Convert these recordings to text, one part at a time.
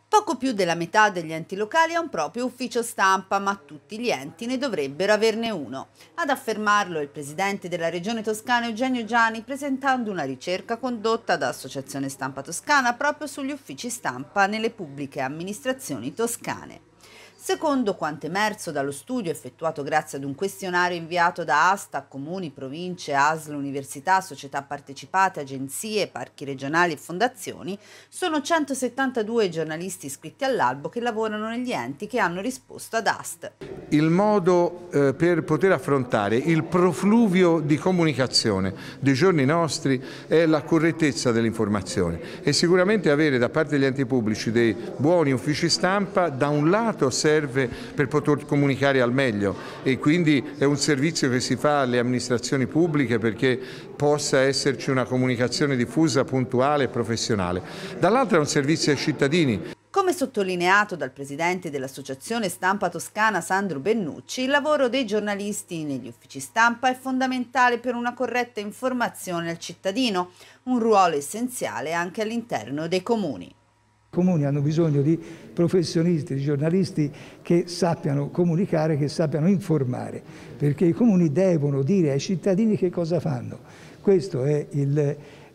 Poco più della metà degli enti locali ha un proprio ufficio stampa, ma tutti gli enti ne dovrebbero averne uno. Ad affermarlo è il presidente della Regione Toscana Eugenio Giani, presentando una ricerca condotta da Associazione Stampa Toscana proprio sugli uffici stampa nelle pubbliche amministrazioni toscane. Secondo quanto emerso dallo studio effettuato grazie ad un questionario inviato da ASTA a comuni, province, ASL, università, società partecipate, agenzie, parchi regionali e fondazioni, sono 172 i giornalisti iscritti all'albo che lavorano negli enti che hanno risposto ad AST. Il modo per poter affrontare il profluvio di comunicazione dei giorni nostri è la correttezza dell'informazione e sicuramente avere da parte degli enti pubblici dei buoni uffici stampa da un lato serve per poter comunicare al meglio e quindi è un servizio che si fa alle amministrazioni pubbliche perché possa esserci una comunicazione diffusa, puntuale e professionale. Dall'altro è un servizio ai cittadini. Come sottolineato dal presidente dell'Associazione Stampa Toscana Sandro Bennucci, il lavoro dei giornalisti negli uffici stampa è fondamentale per una corretta informazione al cittadino, un ruolo essenziale anche all'interno dei comuni. I comuni hanno bisogno di professionisti, di giornalisti che sappiano comunicare, che sappiano informare, perché i comuni devono dire ai cittadini che cosa fanno. Questo è il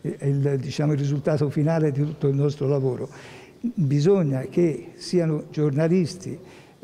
risultato finale di tutto il nostro lavoro. Bisogna che siano giornalisti,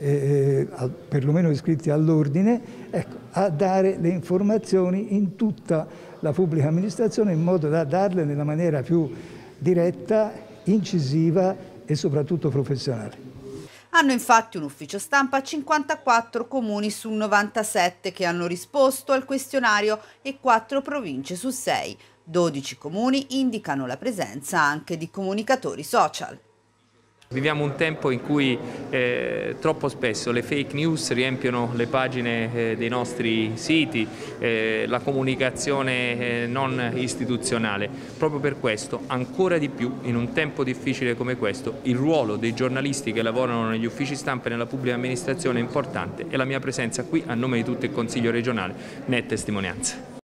perlomeno iscritti all'ordine, a dare le informazioni in tutta la pubblica amministrazione in modo da darle nella maniera più diretta, incisiva e soprattutto professionale. Hanno infatti un ufficio stampa 54 comuni su 97 che hanno risposto al questionario e 4 province su 6. 12 comuni indicano la presenza anche di comunicatori social. Viviamo un tempo in cui troppo spesso le fake news riempiono le pagine dei nostri siti, la comunicazione non istituzionale. Proprio per questo, ancora di più, in un tempo difficile come questo, il ruolo dei giornalisti che lavorano negli uffici stampa e nella pubblica amministrazione è importante e la mia presenza qui, a nome di tutto il Consiglio regionale, ne è testimonianza.